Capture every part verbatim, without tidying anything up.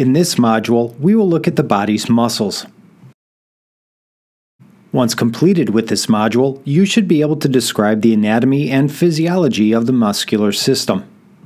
In this module, we will look at the body's muscles. Once completed with this module, you should be able to describe the anatomy and physiology of the muscular system.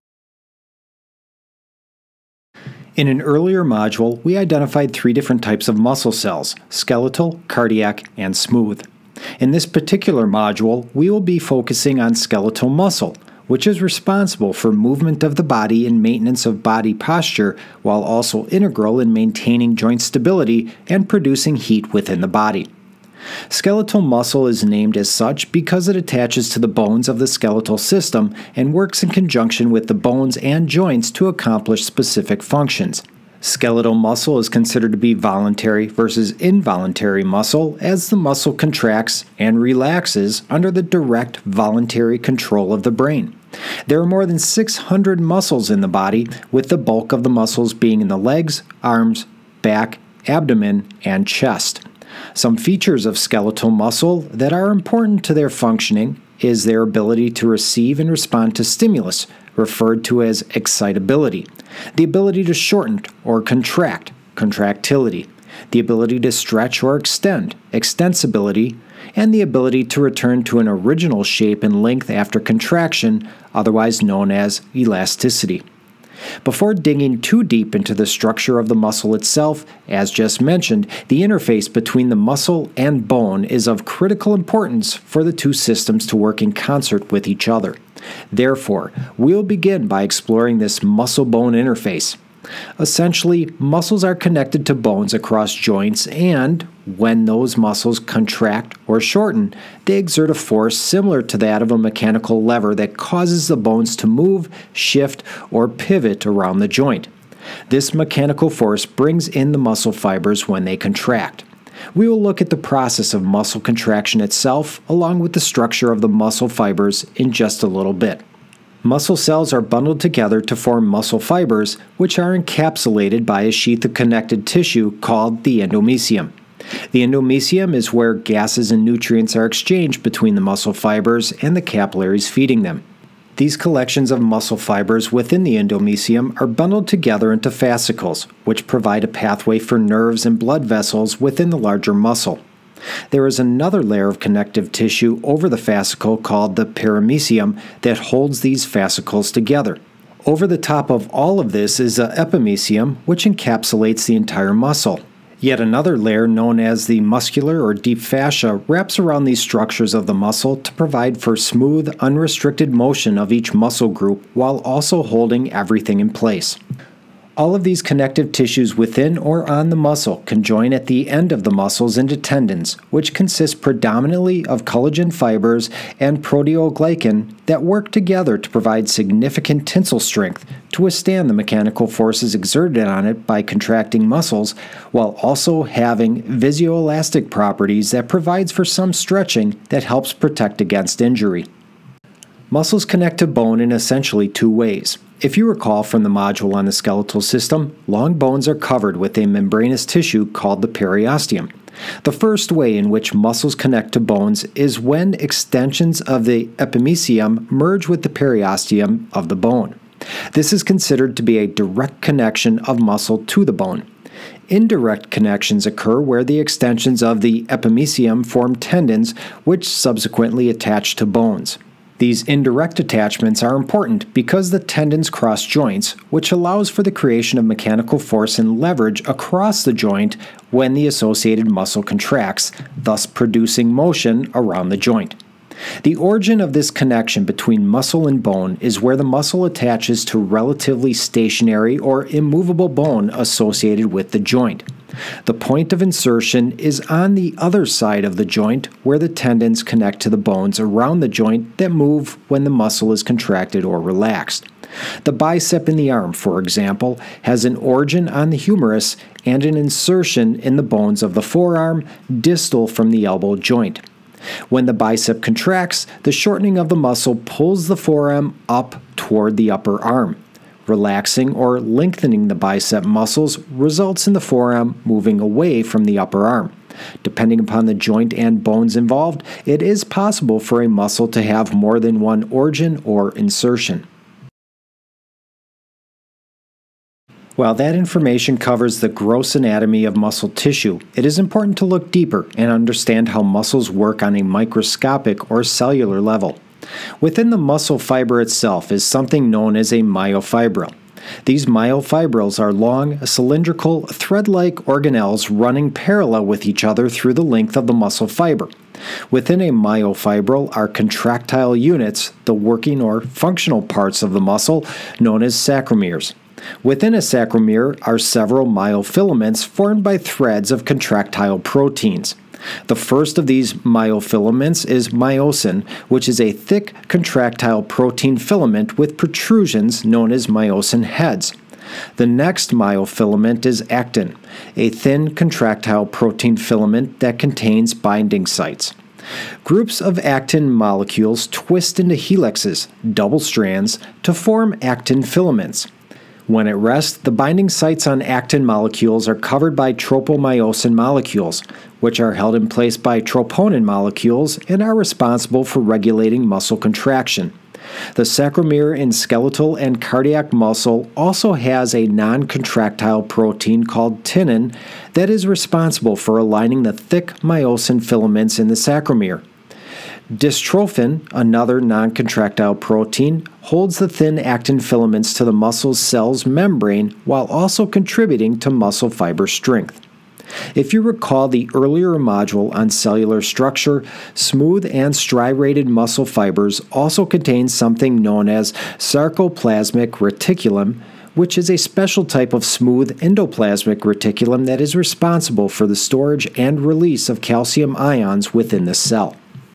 In an earlier module, we identified three different types of muscle cells: skeletal, cardiac, and smooth. In this particular module, we will be focusing on skeletal muscle, which is responsible for movement of the body and maintenance of body posture, while also integral in maintaining joint stability and producing heat within the body. Skeletal muscle is named as such because it attaches to the bones of the skeletal system and works in conjunction with the bones and joints to accomplish specific functions. Skeletal muscle is considered to be voluntary versus involuntary muscle, as the muscle contracts and relaxes under the direct voluntary control of the brain. There are more than six hundred muscles in the body, with the bulk of the muscles being in the legs, arms, back, abdomen, and chest. Some features of skeletal muscle that are important to their functioning is their ability to receive and respond to stimulus, referred to as excitability, the ability to shorten or contract, contractility, the ability to stretch or extend, extensibility, and the ability to return to an original shape and length after contraction, otherwise known as elasticity. Before digging too deep into the structure of the muscle itself, as just mentioned, the interface between the muscle and bone is of critical importance for the two systems to work in concert with each other. Therefore, we'll begin by exploring this muscle-bone interface. Essentially, muscles are connected to bones across joints, and when those muscles contract or shorten, they exert a force similar to that of a mechanical lever that causes the bones to move, shift, or pivot around the joint. This mechanical force brings in the muscle fibers when they contract. We will look at the process of muscle contraction itself, along with the structure of the muscle fibers, in just a little bit. Muscle cells are bundled together to form muscle fibers, which are encapsulated by a sheath of connective tissue called the endomysium. The endomysium is where gases and nutrients are exchanged between the muscle fibers and the capillaries feeding them. These collections of muscle fibers within the endomysium are bundled together into fascicles, which provide a pathway for nerves and blood vessels within the larger muscle. There is another layer of connective tissue over the fascicle called the perimysium that holds these fascicles together. Over the top of all of this is the epimysium, which encapsulates the entire muscle. Yet another layer, known as the muscular or deep fascia, wraps around these structures of the muscle to provide for smooth, unrestricted motion of each muscle group while also holding everything in place. All of these connective tissues within or on the muscle conjoin at the end of the muscles into tendons, which consist predominantly of collagen fibers and proteoglycan that work together to provide significant tensile strength to withstand the mechanical forces exerted on it by contracting muscles, while also having viscoelastic properties that provides for some stretching that helps protect against injury. Muscles connect to bone in essentially two ways. If you recall from the module on the skeletal system, long bones are covered with a membranous tissue called the periosteum. The first way in which muscles connect to bones is when extensions of the epimysium merge with the periosteum of the bone. This is considered to be a direct connection of muscle to the bone. Indirect connections occur where the extensions of the epimysium form tendons, which subsequently attach to bones. These indirect attachments are important because the tendons cross joints, which allows for the creation of mechanical force and leverage across the joint when the associated muscle contracts, thus producing motion around the joint. The origin of this connection between muscle and bone is where the muscle attaches to relatively stationary or immovable bone associated with the joint. The point of insertion is on the other side of the joint, where the tendons connect to the bones around the joint that move when the muscle is contracted or relaxed. The bicep in the arm, for example, has an origin on the humerus and an insertion in the bones of the forearm, distal from the elbow joint. When the bicep contracts, the shortening of the muscle pulls the forearm up toward the upper arm. Relaxing or lengthening the bicep muscles results in the forearm moving away from the upper arm. Depending upon the joint and bones involved, it is possible for a muscle to have more than one origin or insertion. While that information covers the gross anatomy of muscle tissue, it is important to look deeper and understand how muscles work on a microscopic or cellular level. Within the muscle fiber itself is something known as a myofibril. These myofibrils are long, cylindrical, thread-like organelles running parallel with each other through the length of the muscle fiber. Within a myofibril are contractile units, the working or functional parts of the muscle, known as sarcomeres. Within a sarcomere are several myofilaments formed by threads of contractile proteins. The first of these myofilaments is myosin, which is a thick contractile protein filament with protrusions known as myosin heads. The next myofilament is actin, a thin contractile protein filament that contains binding sites. Groups of actin molecules twist into helixes, double strands, to form actin filaments. When at rest, the binding sites on actin molecules are covered by tropomyosin molecules, which are held in place by troponin molecules and are responsible for regulating muscle contraction. The sarcomere in skeletal and cardiac muscle also has a non-contractile protein called tinin that is responsible for aligning the thick myosin filaments in the sarcomere. Dystrophin, another non-contractile protein, holds the thin actin filaments to the muscle cell's membrane while also contributing to muscle fiber strength. If you recall the earlier module on cellular structure, smooth and striated muscle fibers also contain something known as sarcoplasmic reticulum, which is a special type of smooth endoplasmic reticulum that is responsible for the storage and release of calcium ions within the cell.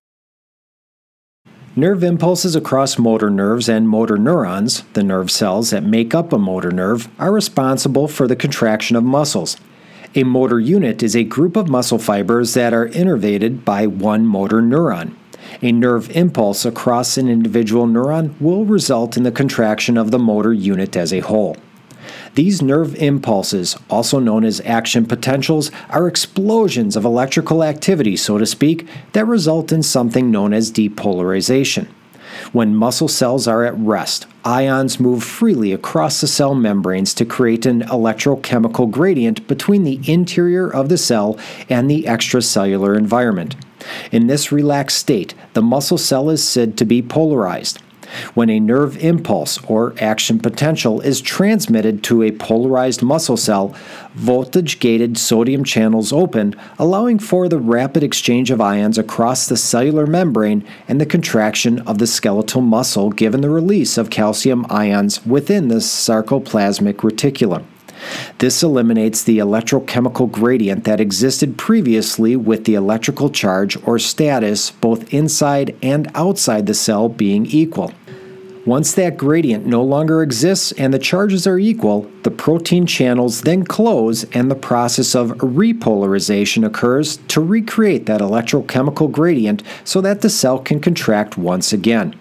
Nerve impulses across motor nerves and motor neurons, the nerve cells that make up a motor nerve, are responsible for the contraction of muscles. A motor unit is a group of muscle fibers that are innervated by one motor neuron. A nerve impulse across an individual neuron will result in the contraction of the motor unit as a whole. These nerve impulses, also known as action potentials, are explosions of electrical activity, so to speak, that result in something known as depolarization. When muscle cells are at rest, ions move freely across the cell membranes to create an electrochemical gradient between the interior of the cell and the extracellular environment. In this relaxed state, the muscle cell is said to be polarized. When a nerve impulse or action potential is transmitted to a polarized muscle cell, voltage-gated sodium channels open, allowing for the rapid exchange of ions across the cellular membrane and the contraction of the skeletal muscle given the release of calcium ions within the sarcoplasmic reticulum. This eliminates the electrochemical gradient that existed previously with the electrical charge or status both inside and outside the cell being equal. Once that gradient no longer exists and the charges are equal, the protein channels then close and the process of repolarization occurs to recreate that electrochemical gradient so that the cell can contract once again.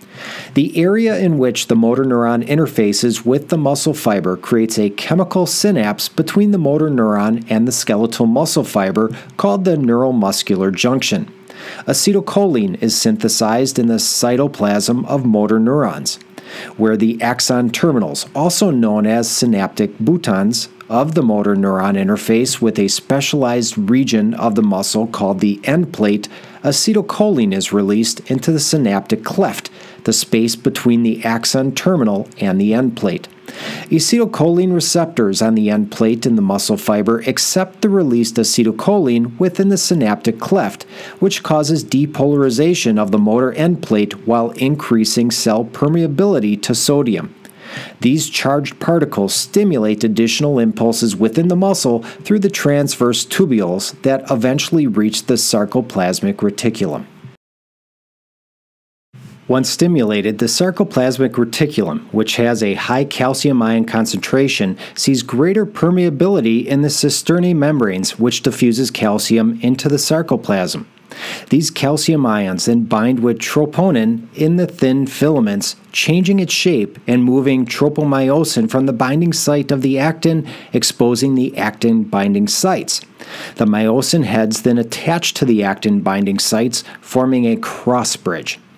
The area in which the motor neuron interfaces with the muscle fiber creates a chemical synapse between the motor neuron and the skeletal muscle fiber called the neuromuscular junction. Acetylcholine is synthesized in the cytoplasm of motor neurons, where the axon terminals, also known as synaptic boutons, of the motor neuron interface with a specialized region of the muscle called the end plate. Acetylcholine is released into the synaptic cleft, the space between the axon terminal and the end plate. Acetylcholine receptors on the end plate in the muscle fiber accept the released acetylcholine within the synaptic cleft, which causes depolarization of the motor end plate while increasing cell permeability to sodium. These charged particles stimulate additional impulses within the muscle through the transverse tubules that eventually reach the sarcoplasmic reticulum. Once stimulated, the sarcoplasmic reticulum, which has a high calcium ion concentration, sees greater permeability in the cisternae membranes, which diffuses calcium into the sarcoplasm. These calcium ions then bind with troponin in the thin filaments, changing its shape and moving tropomyosin from the binding site of the actin, exposing the actin binding sites. The myosin heads then attach to the actin binding sites, forming a cross bridge.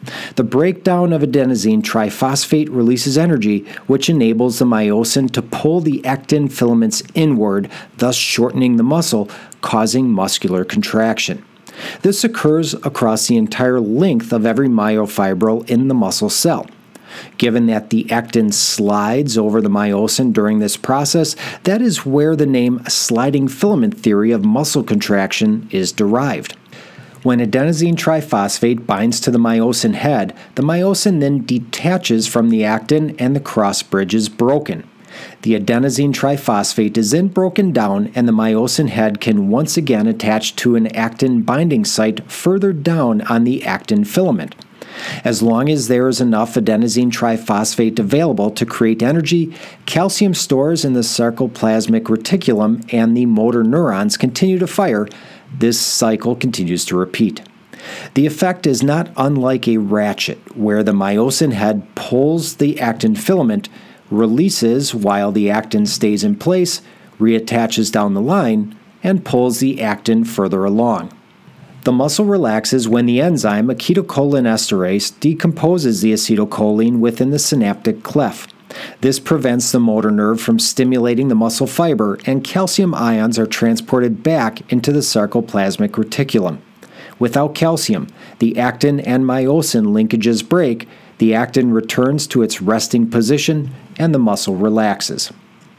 The breakdown of adenosine triphosphate releases energy, which enables the myosin to pull the actin filaments inward, thus shortening the muscle, causing muscular contraction. This occurs across the entire length of every myofibril in the muscle cell. Given that the actin slides over the myosin during this process, that is where the name sliding filament theory of muscle contraction is derived. When adenosine triphosphate binds to the myosin head, the myosin then detaches from the actin and the cross bridge is broken. The adenosine triphosphate is then broken down and the myosin head can once again attach to an actin binding site further down on the actin filament. As long as there is enough adenosine triphosphate available to create energy, calcium stores in the sarcoplasmic reticulum and the motor neurons continue to fire. This cycle continues to repeat. The effect is not unlike a ratchet, where the myosin head pulls the actin filament, releases while the actin stays in place, reattaches down the line, and pulls the actin further along. The muscle relaxes when the enzyme acetylcholinesterase decomposes the acetylcholine within the synaptic cleft. This prevents the motor nerve from stimulating the muscle fiber, and calcium ions are transported back into the sarcoplasmic reticulum. Without calcium, the actin and myosin linkages break, the actin returns to its resting position, and the muscle relaxes.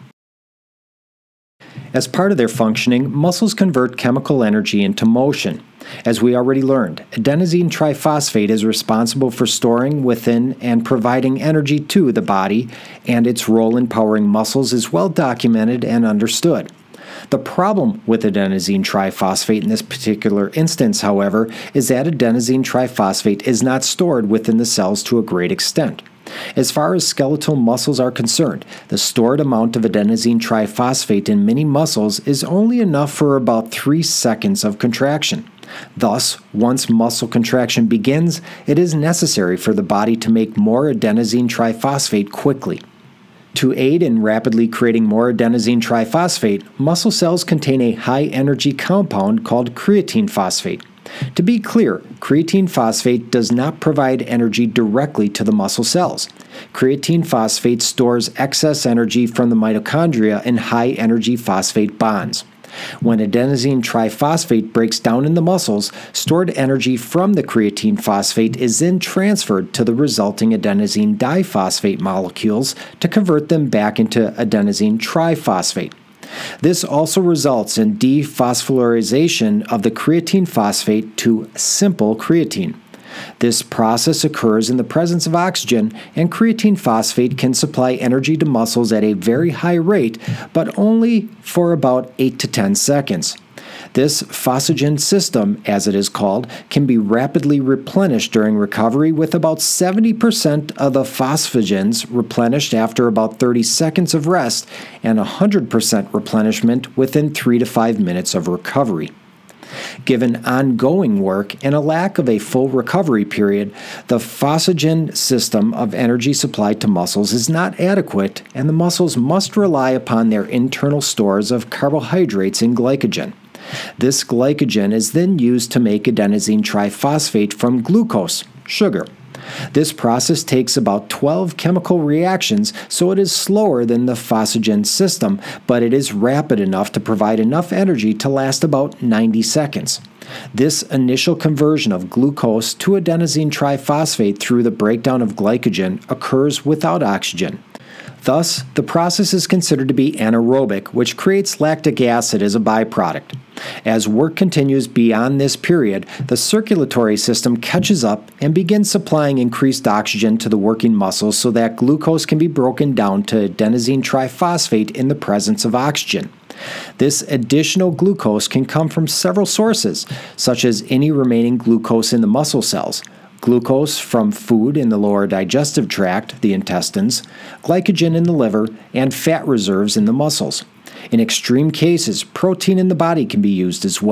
As part of their functioning, muscles convert chemical energy into motion. As we already learned, adenosine triphosphate is responsible for storing within and providing energy to the body, and its role in powering muscles is well documented and understood. The problem with adenosine triphosphate in this particular instance, however, is that adenosine triphosphate is not stored within the cells to a great extent. As far as skeletal muscles are concerned, the stored amount of adenosine triphosphate in many muscles is only enough for about three seconds of contraction. Thus, once muscle contraction begins, it is necessary for the body to make more adenosine triphosphate quickly. To aid in rapidly creating more adenosine triphosphate, muscle cells contain a high-energy compound called creatine phosphate. To be clear, creatine phosphate does not provide energy directly to the muscle cells. Creatine phosphate stores excess energy from the mitochondria in high-energy phosphate bonds. When adenosine triphosphate breaks down in the muscles, stored energy from the creatine phosphate is then transferred to the resulting adenosine diphosphate molecules to convert them back into adenosine triphosphate. This also results in dephosphorylation of the creatine phosphate to simple creatine. This process occurs in the presence of oxygen, and creatine phosphate can supply energy to muscles at a very high rate, but only for about eight to ten seconds. This phosphagen system, as it is called, can be rapidly replenished during recovery, with about seventy percent of the phosphagens replenished after about thirty seconds of rest and one hundred percent replenishment within three to five minutes of recovery. Given ongoing work and a lack of a full recovery period, the phosphagen system of energy supply to muscles is not adequate, and the muscles must rely upon their internal stores of carbohydrates and glycogen. This glycogen is then used to make adenosine triphosphate from glucose, sugar. This process takes about twelve chemical reactions, so it is slower than the phosphagen system, but it is rapid enough to provide enough energy to last about ninety seconds. This initial conversion of glucose to adenosine triphosphate through the breakdown of glycogen occurs without oxygen. Thus, the process is considered to be anaerobic, which creates lactic acid as a byproduct. As work continues beyond this period, the circulatory system catches up and begins supplying increased oxygen to the working muscles so that glucose can be broken down to adenosine triphosphate in the presence of oxygen. This additional glucose can come from several sources, such as any remaining glucose in the muscle cells, glucose from food in the lower digestive tract, the intestines, glycogen in the liver, and fat reserves in the muscles. In extreme cases, protein in the body can be used as well.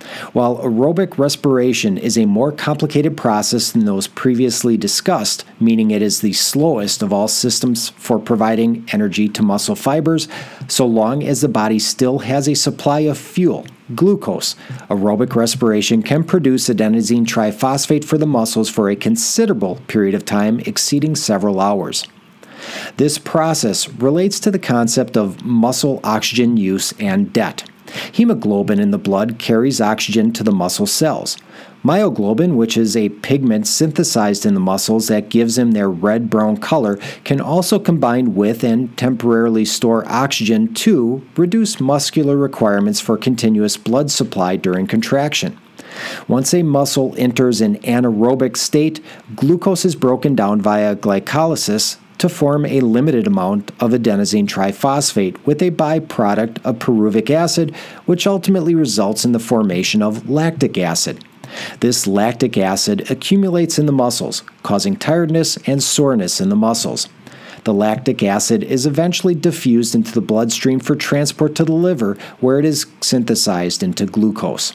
While aerobic respiration is a more complicated process than those previously discussed, meaning it is the slowest of all systems for providing energy to muscle fibers, so long as the body still has a supply of fuel, glucose, aerobic respiration can produce adenosine triphosphate for the muscles for a considerable period of time exceeding several hours. This process relates to the concept of muscle oxygen use and debt. Hemoglobin in the blood carries oxygen to the muscle cells. Myoglobin, which is a pigment synthesized in the muscles that gives them their red-brown color, can also combine with and temporarily store oxygen to reduce muscular requirements for continuous blood supply during contraction. Once a muscle enters an anaerobic state, glucose is broken down via glycolysis to form a limited amount of adenosine triphosphate with a byproduct of pyruvic acid, which ultimately results in the formation of lactic acid. This lactic acid accumulates in the muscles, causing tiredness and soreness in the muscles. The lactic acid is eventually diffused into the bloodstream for transport to the liver, where it is synthesized into glucose.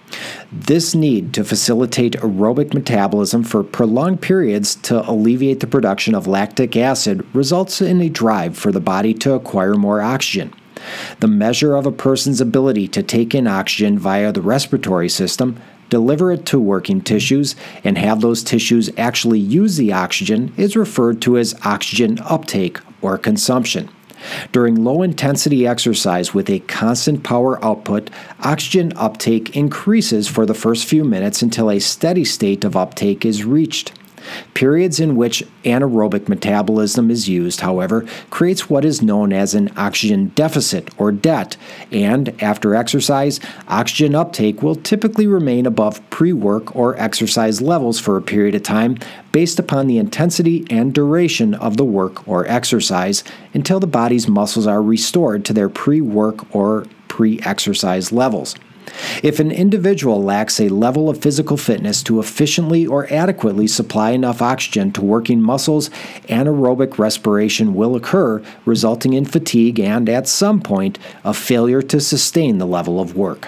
This need to facilitate aerobic metabolism for prolonged periods to alleviate the production of lactic acid results in a drive for the body to acquire more oxygen. The measure of a person's ability to take in oxygen via the respiratory system, deliver it to working tissues, and have those tissues actually use the oxygen is referred to as oxygen uptake or consumption. During low-intensity exercise with a constant power output, oxygen uptake increases for the first few minutes until a steady state of uptake is reached. Periods in which anaerobic metabolism is used, however, creates what is known as an oxygen deficit or debt, and after exercise, oxygen uptake will typically remain above pre-work or exercise levels for a period of time based upon the intensity and duration of the work or exercise until the body's muscles are restored to their pre-work or pre-exercise levels. If an individual lacks a level of physical fitness to efficiently or adequately supply enough oxygen to working muscles, anaerobic respiration will occur, resulting in fatigue and, at some point, a failure to sustain the level of work.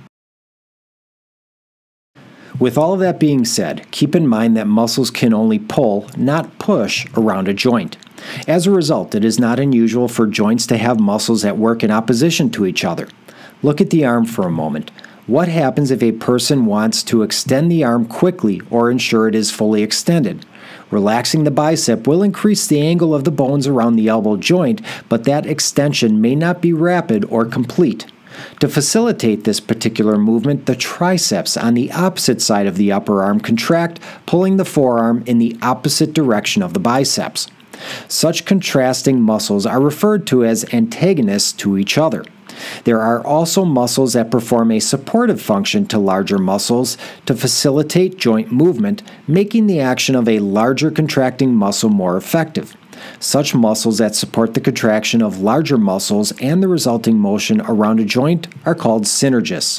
With all of that being said, keep in mind that muscles can only pull, not push, around a joint. As a result, it is not unusual for joints to have muscles that work in opposition to each other. Look at the arm for a moment. What happens if a person wants to extend the arm quickly or ensure it is fully extended? Relaxing the bicep will increase the angle of the bones around the elbow joint, but that extension may not be rapid or complete. To facilitate this particular movement, the triceps on the opposite side of the upper arm contract, pulling the forearm in the opposite direction of the biceps. Such contrasting muscles are referred to as antagonists to each other. There are also muscles that perform a supportive function to larger muscles to facilitate joint movement, making the action of a larger contracting muscle more effective. Such muscles that support the contraction of larger muscles and the resulting motion around a joint are called synergists.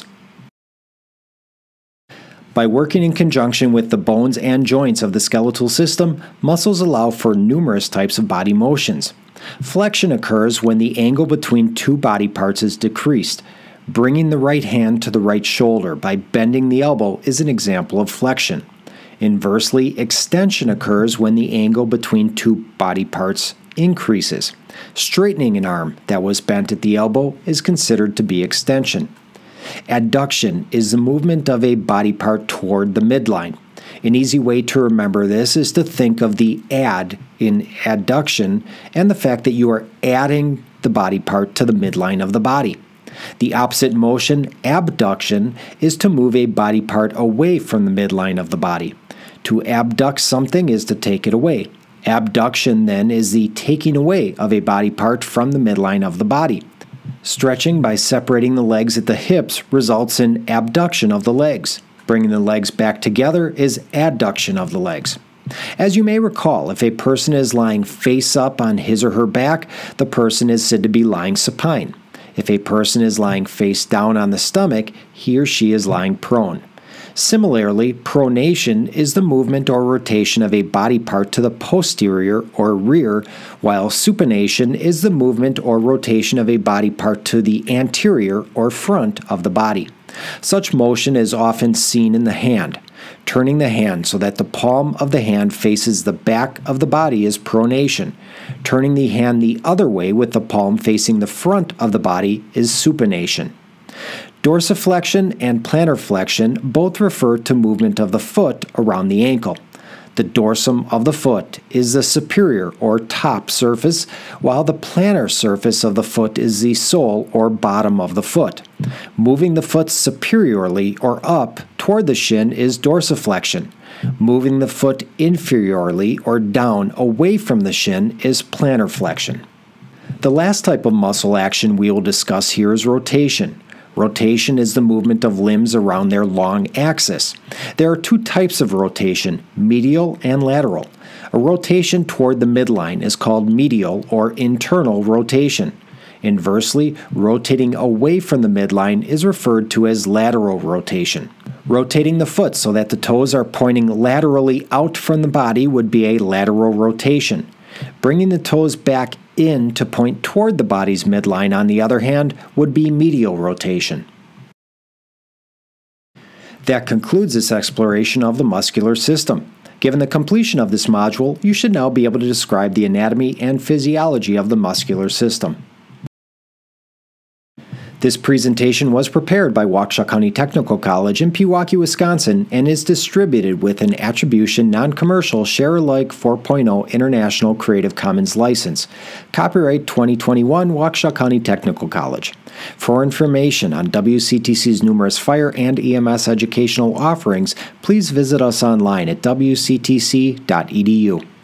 By working in conjunction with the bones and joints of the skeletal system, muscles allow for numerous types of body motions. Flexion occurs when the angle between two body parts is decreased. Bringing the right hand to the right shoulder by bending the elbow is an example of flexion. Inversely, extension occurs when the angle between two body parts increases. Straightening an arm that was bent at the elbow is considered to be extension. Adduction is the movement of a body part toward the midline. An easy way to remember this is to think of the add in adduction and the fact that you are adding the body part to the midline of the body. The opposite motion, abduction, is to move a body part away from the midline of the body. To abduct something is to take it away. Abduction, then, is the taking away of a body part from the midline of the body. Stretching by separating the legs at the hips results in abduction of the legs. Bringing the legs back together is adduction of the legs. As you may recall, if a person is lying face up on his or her back, the person is said to be lying supine. If a person is lying face down on the stomach, he or she is lying prone. Similarly, pronation is the movement or rotation of a body part to the posterior or rear, while supination is the movement or rotation of a body part to the anterior or front of the body. Such motion is often seen in the hand. Turning the hand so that the palm of the hand faces the back of the body is pronation. Turning the hand the other way with the palm facing the front of the body is supination. Dorsiflexion and plantar flexion both refer to movement of the foot around the ankle. The dorsum of the foot is the superior or top surface, while the plantar surface of the foot is the sole or bottom of the foot. Moving the foot superiorly or up toward the shin is dorsiflexion. Moving the foot inferiorly or down away from the shin is plantar flexion. The last type of muscle action we will discuss here is rotation. Rotation is the movement of limbs around their long axis. There are two types of rotation, medial and lateral. A rotation toward the midline is called medial or internal rotation. Inversely, rotating away from the midline is referred to as lateral rotation. Rotating the foot so that the toes are pointing laterally out from the body would be a lateral rotation. Bringing the toes back in to point toward the body's midline, on the other hand, would be medial rotation. That concludes this exploration of the muscular system. Given the completion of this module, you should now be able to describe the anatomy and physiology of the muscular system. This presentation was prepared by Waukesha County Technical College in Pewaukee, Wisconsin, and is distributed with an Attribution Non-Commercial Share-alike four point oh International Creative Commons license. Copyright twenty twenty-one Waukesha County Technical College. For information on W C T C's numerous fire and E M S educational offerings, please visit us online at w c t c dot e d u.